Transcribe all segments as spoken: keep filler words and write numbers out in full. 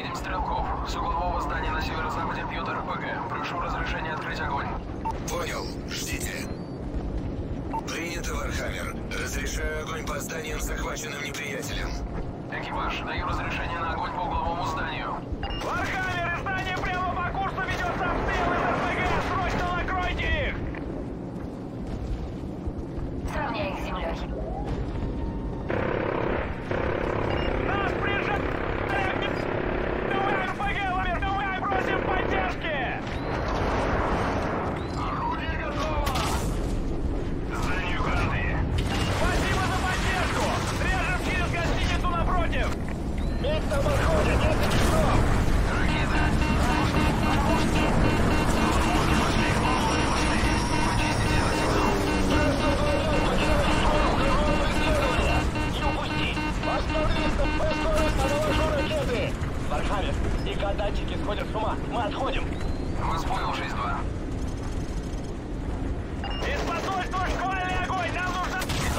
Видим стрелков. С углового здания на северо-западе бьет эр пэ гэ. Прошу разрешения открыть огонь. Понял. Ждите. Принято, Вархаммер. Разрешаю огонь по зданиям, захваченным неприятелем. Экипаж, даю разрешение на огонь по угловому зданию. Вархаммер, здание прямо по курсу ведется обстрел из эр пэ гэ! Срочно накройте их! Сравняй их с землей. Нас прижали! Давай, эр пэ гэ, Вархаммер, давай, просим поддержки! Орудие готово! Зданию краны. Спасибо за поддержку! Режем через гостиницу напротив! Место подходит, нет часов! Ракеты. Вархаммер, и датчики сходят с ума. Мы отходим. Вас понял, шесть два. Из посольства шквальный огонь! Нам нужно...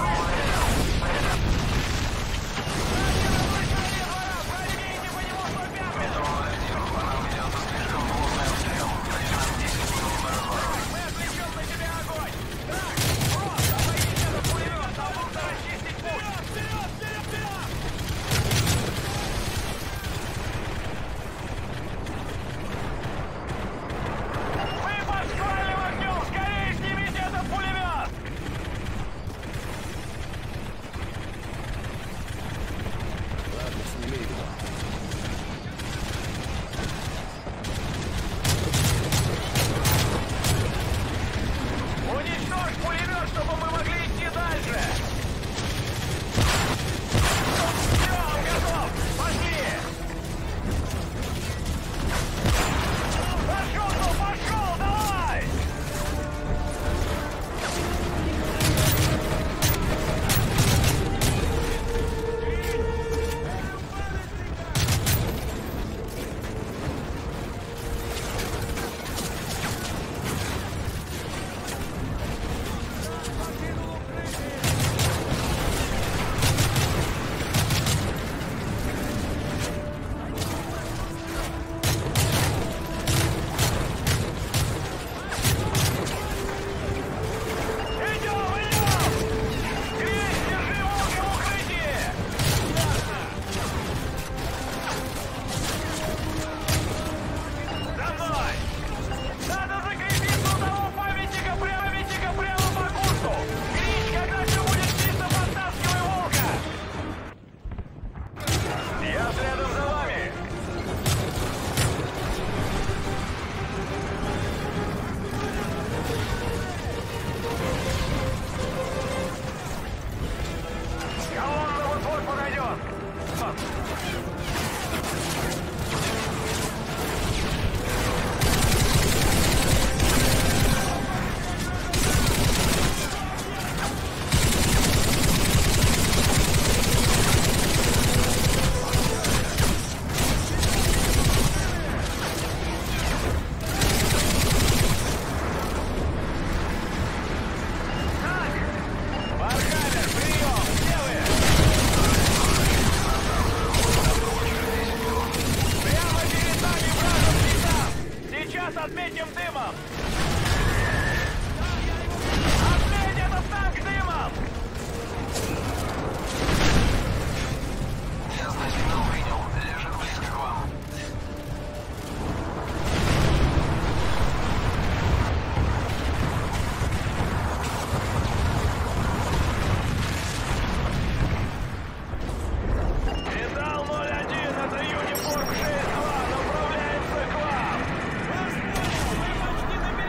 Проверите по нему сто пятый! Она ведется слишком плотный обстрел. Дайте нам десять минут на разворот. Мы отвлечем на тебя огонь! Так, просто обойдите этот пулемет, а лучше расчистить путь! Вперед, вперед, вперед! Мы под шквальным огнем! Скорее снимите этот пулемет! Ладно, сними его. Уничтожь пулемет, чтобы мы могли идти дальше! Все, он готов! Пошли! Пошел, ну, пошел, давай! Идем, идем! Крис, держи волка в укрытии! За мной! Надо закрепиться у того памятника, прямо памятника прямо по курсу! Крис, когда все будет чисто, подтаскивай волка! Я следом за вами! Колонна вот-вот подойдет! Так! Вархаммер, прием! Где вы? Прямо перед нами вражеский танк! Сейчас отметим дымом! Отметь этот танк дымом! Ясно, сигнал принял. Лежит близко к вам. Металл ноль один, это Юниформ шесть два, направляется к вам! Вас понял, мы почти на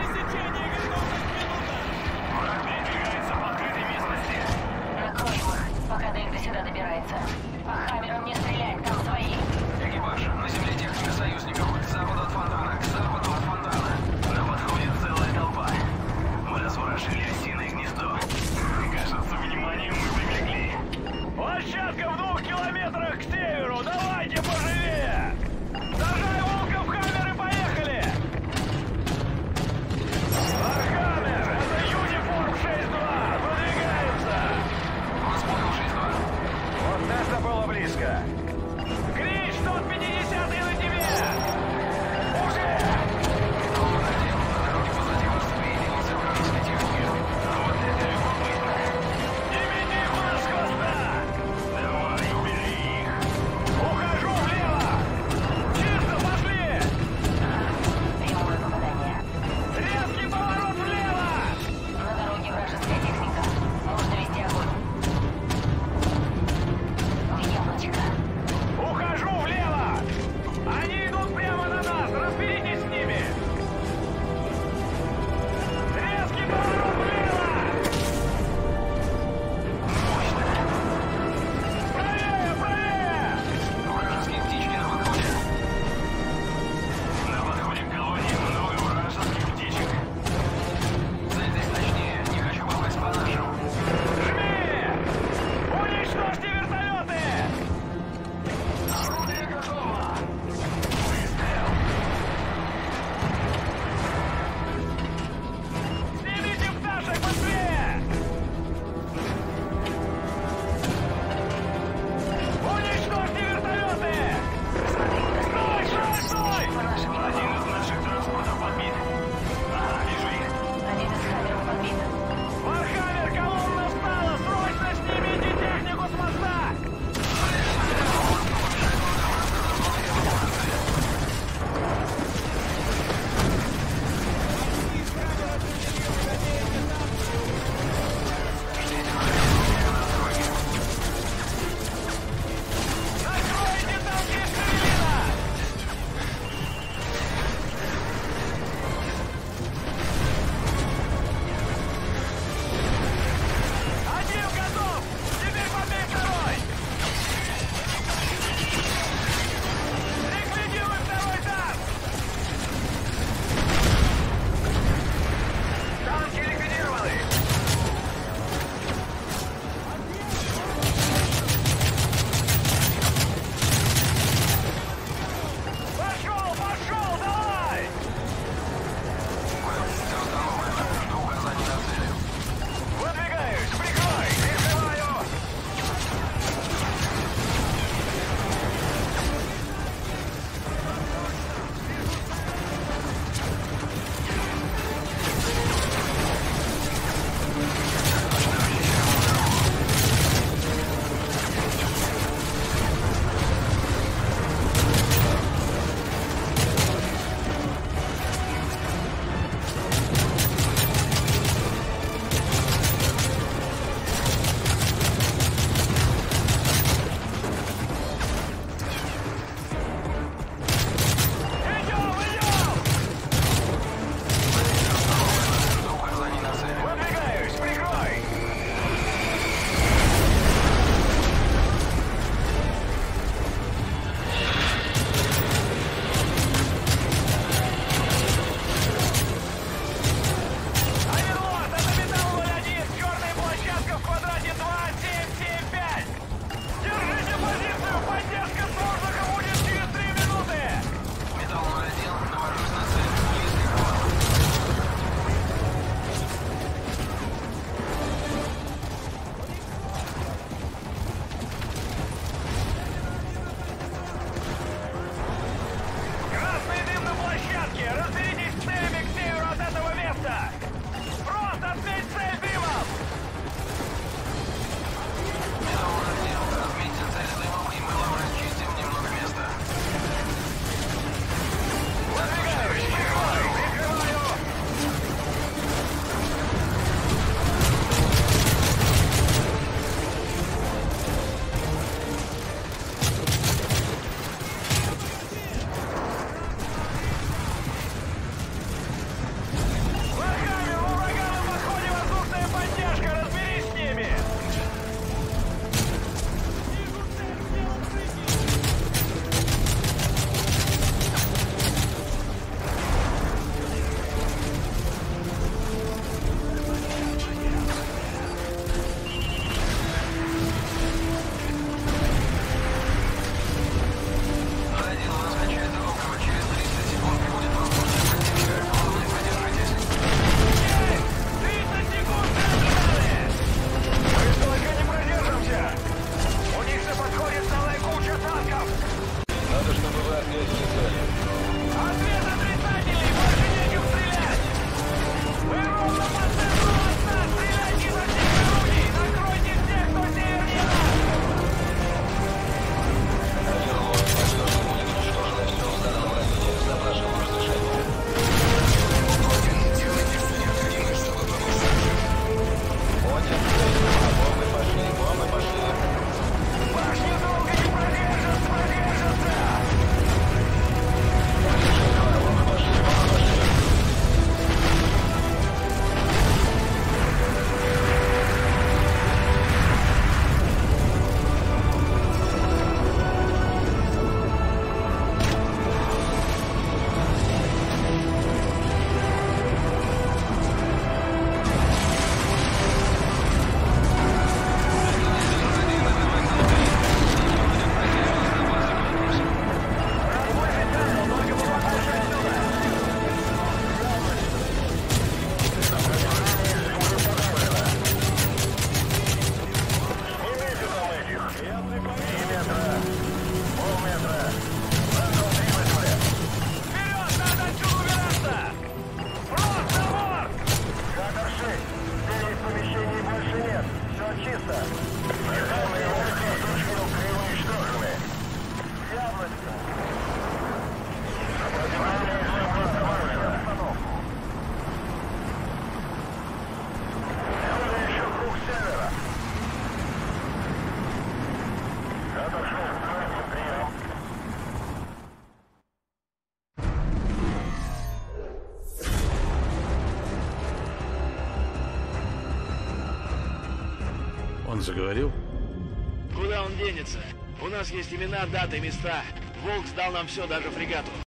заговорил? Куда он денется? У нас есть имена, даты, места. Волк сдал нам все, даже фрегату.